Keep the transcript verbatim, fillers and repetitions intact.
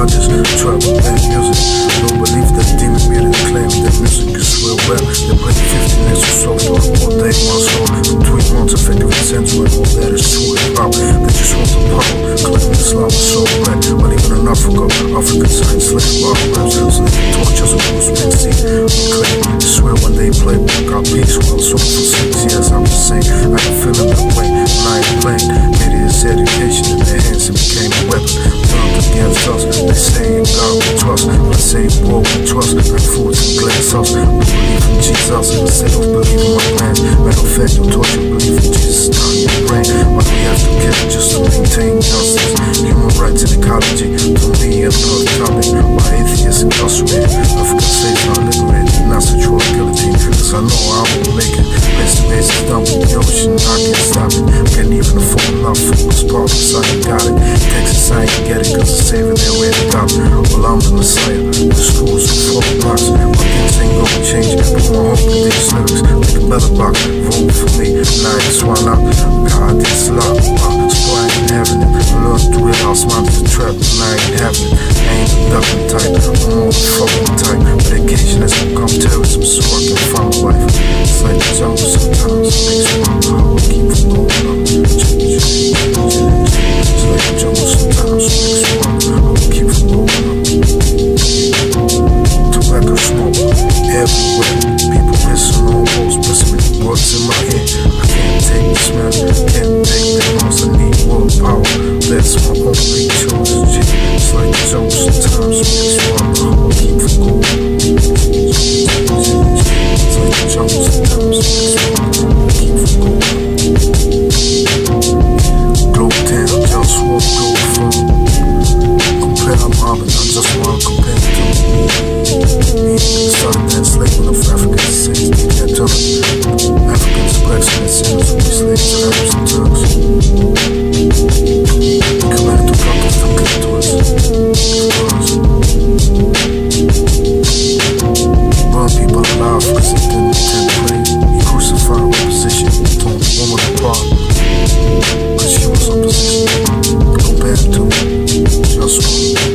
I just trap with bad music. Don't believe that demon made it claim that music is real rap. They play fifty minutes of soft rock all day, my soul. From three months effective incense when all that is true hip hop. They just want the power, claim this love is so red. But even in Africa, African science slave rock raps. So they can torture us with Bruce see. Claim, I swear when they play, got peace well so for six years. I'm just saying, I can feel it that way. And I ain't playing. Made it his education in their hands, it became a weapon. Turned against us. They say in God we trust. I say war we trust. Like foods and glass us. We believe in Jesus instead of believing my plans. Matter of fact, don't torture, believe in Jesus down your brain. But we have to get it just to maintain justice. Human rights and ecology. To me, another topic. Why atheists incarcerated? African slaves not liberated. Not sexual guillotine. Cause I know I won't make it. Best base is done with the ocean. I can't stop it. Can't even afford enough for this problems. I ain't got it. Texas, I ain't get it. Cause the saving they already got it. Well, I'm the Messiah. The schools are full of blocks. My things ain't gonna change. Put my hope in these lyrics. Make a better box. Vote for me. And I ain't swine out. God, this love. Uh, so I ain't having it. Learn to realize my to trap. And I ain't having it. I ain't a ducking type. I'm more fucking type. Medication has become terrorism. So I can find my life. It's like the jungle sometimes. It makes me wonder how I keep from going up. It's like the jungle sometimes. It makes me wonder how I keep from going up. Tobacco smoke everywhere. People pissing on walls, pressing me words in my head. I can't take the smell, can't take the noise. I need world power. That's my only choice. It's like the jungle sometimes. It makes me wonder how I keep from going up. It's like the jungle sometimes. It makes me wonder how I keep from going up. Globetown, JustWar, Globalfirm. Compare I'm Robin, I just want to compare to me. Me, started that enslavement of African saints, they can't tell it. Africans, blacks, and sinners, we slaves, Arabs, and Turks. Committed to couples that come to us. Burn people alive because they didn't intend to pray. He crucified opposition, torn the woman apart. Cause she was opposition. Compared to JustWar.